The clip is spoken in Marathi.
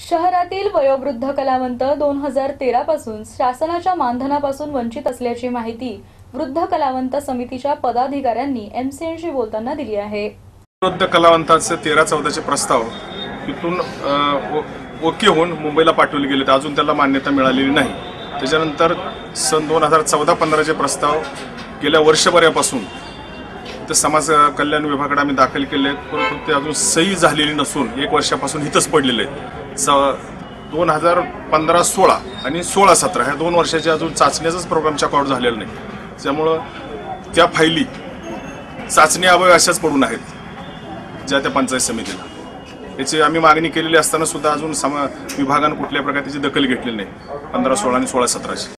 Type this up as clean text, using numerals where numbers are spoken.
शहरातील वयोवृद्ध कलावंत 2013 पासून शासनाच्या मानधनापासून वंचित असल्याची माहिती वृद्ध कलावंत समितीच्या पदाधिकाऱ्यांनी एमसीएनशी बोलताना दिली आहे। वृद्ध कलावंतांचे 13-14 चे प्रस्ताव इथून ओके होऊन मुंबईला पाठवले गेले, अजून त्याला मान्यता मिळालेली नाही। त्याच्यानंतर सन 2014-15 चे प्रस्ताव गेल्या वर्षभरापासून ते समाज कल्याण विभागाकडे आम्ही दाखल केले, परंतु ते अजून सही झालेली नसून 1 वर्षापासून इथंच पडलेले आहेत। 2015-16 आणि 16-17 ह्या 2 वर्षाचे अजून चाचण्याचाच प्रोग्राम चेकआउट झालेला नाही, त्यामुळे त्या फायली चाचणी अभावी अशाच पडून आहेत ज्या त्या पंचायत समितीला। याची आम्ही मागणी केलेली असताना सुद्धा अजून विभागाने कुठल्या प्रकारे त्याची दखल घेतलेली नाही 15-16 आणि 16-17 ची।